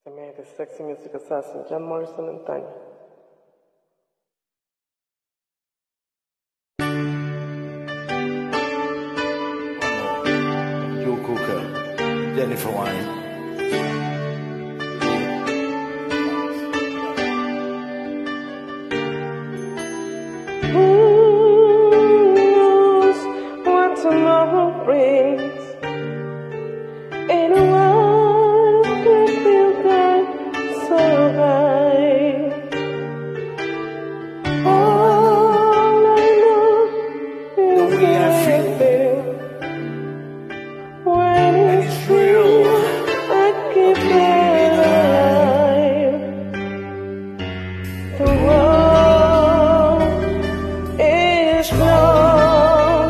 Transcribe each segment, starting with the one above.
America's sexy music assassin, John Morrison and Tanya. Joe Cocker, Jennifer Wine. Who knows what tomorrow brings? Anyone can feel that survive. All I know is The way I feel when it's real, I keep it alive. The world is strong,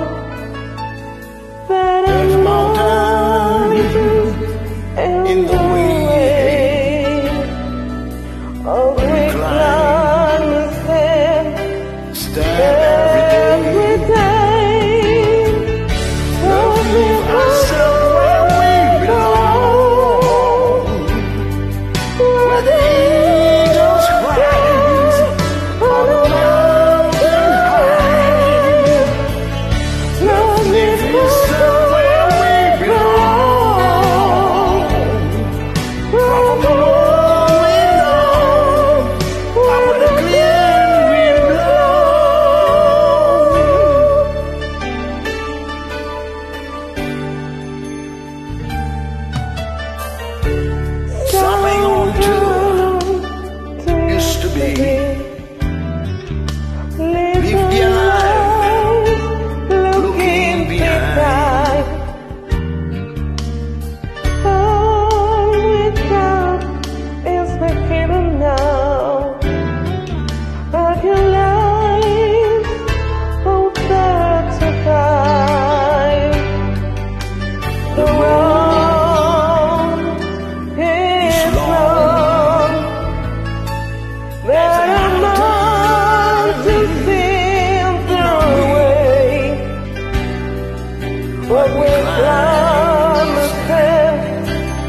that There's mountains in the way. Oh, we climb and stand every day. Let's leave ourselves where we belong, where the angels rise on a mountain high. Let's leave ourselves where we belong, from the Lord we know, where the clear wind blows. Something on to used to be. Live their life looking behind. All we got is the here and now. But your life, hope that survive. The road is long. There are mountains in the way, but we climb and stand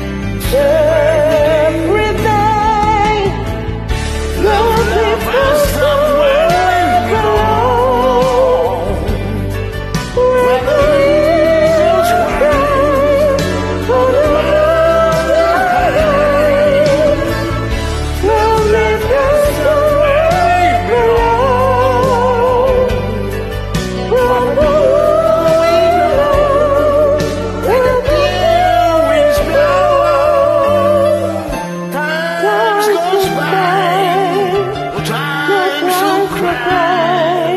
every day. Let's leave ourselves where we belong, where the angels rise on the mountain high. Let's leave ourselves where we belong, from the Lord we know, where the clear winds blow. Time goes by, time so cry.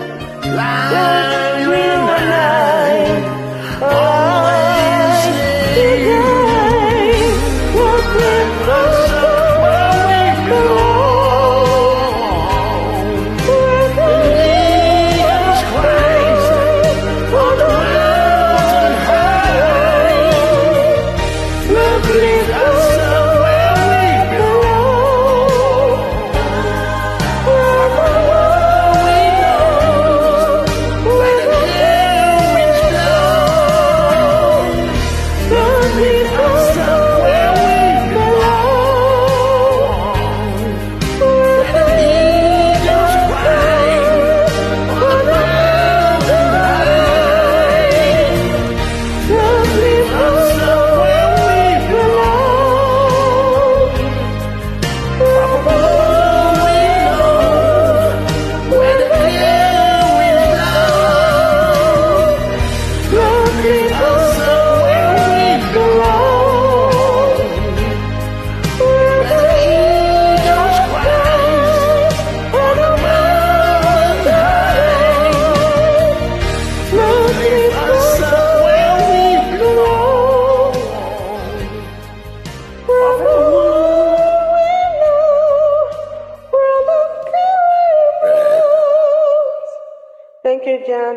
Life in the night, always today. Let's leave ourselves where we belong, where the angels cry on the mountain high. Let's leave ourselves where we belong, where the Lord we know, where the clear winds blow. Let's leave ourselves where we belong, where the angels cry on the mountain high. Let's leave ourselves where we belong, from the Lord we know, where the clear winds blow. Let's leave ourselves where we belong, where the angels cry on the mountain high. Let's leave ourselves where we belong, from the Lord we know, where the clear wind blows. Thank you, John.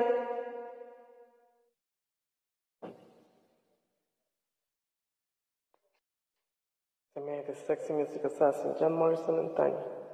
America's sexy music assassin, John Morrison and Tanya.